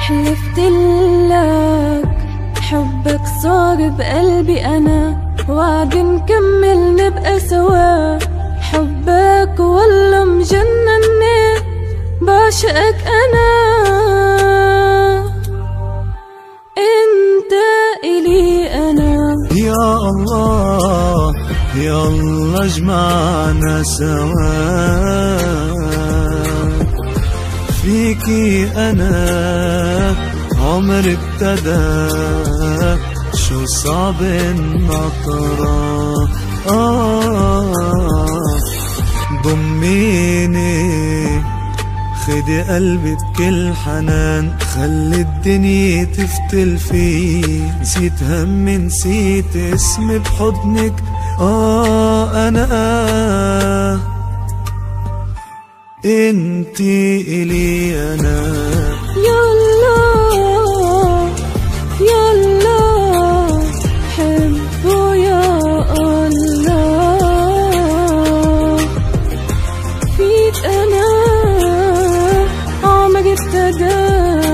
حلفتلك حبك صار بقلبي أنا، وعد نكمل نبقى سوا. حبك والله مجنني، بعشقك أنا، أنت إلي أنا. يا الله يا الله اجمعنا سوا، فيكي أنا عمر ابتدى، شو صعب النطرة. ضميني خدي قلبي بكل حنان، خلي الدنيا تفتل فيه، نسيت همي نسيت اسمي بحضنك. أنا انتي إلي أنا. يلا يلا حبه يا الله، فيك أنا عمري ابتدى،